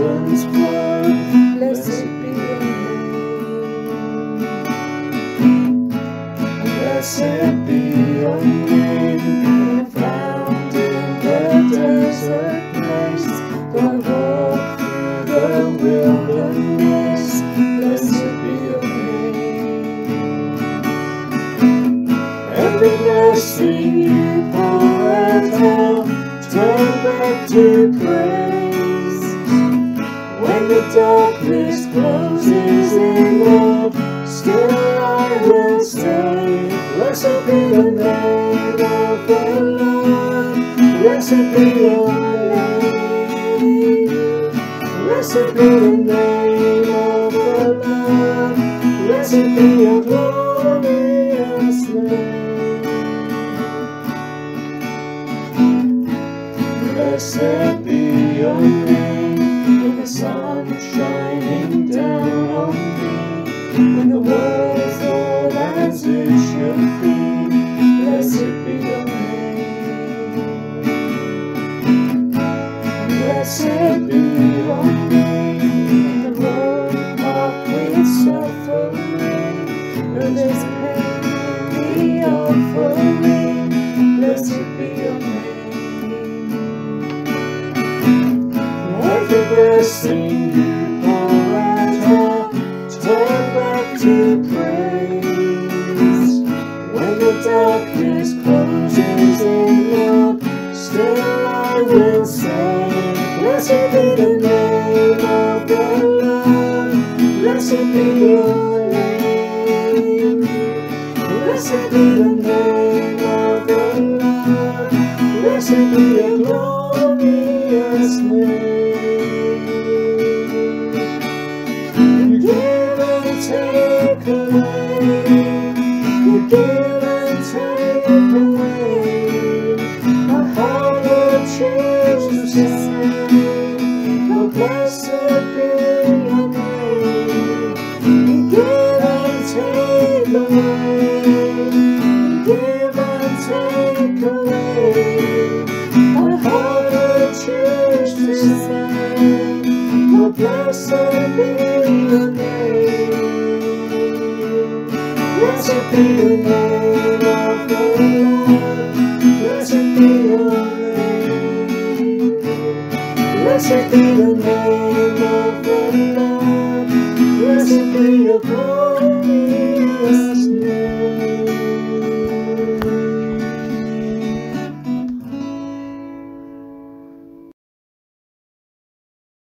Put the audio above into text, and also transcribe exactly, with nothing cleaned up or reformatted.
once flowed. Blessed be your name. Blessed be your name. Found in the desert place, God walked through the wilderness. Blessed be your name. Every blessing you pour out, turn back to praise. When the darkness closes in, Lord, still I will stay. Blessed be the name of the Lord. Blessed be your name. Blessed be the name of the Lord. Blessed be your glorious name. Blessed be your name. When the sun is shining down on me, when the world is all as it should be, blessed be your name. Blessed be your name. The road marked with suffering, where there's pain in the offering, blessed be your name. Every blessing you pour out, turn back to praise. When the darkness closes in, Lord, still I will say, blessed be the name of the Lord. Blessed be your name. Blessed be the name of the Lord. Blessed be your glorious name. Take away, you give and take away. My heart will choose to say, oh, blessed be your name. You give and take away, you give and take away. My heart will choose to say, oh, blessed be your name. Blessed be the name of the Lord. Blessed be your name. Blessed be the name of the Lord. Blessed be your glory.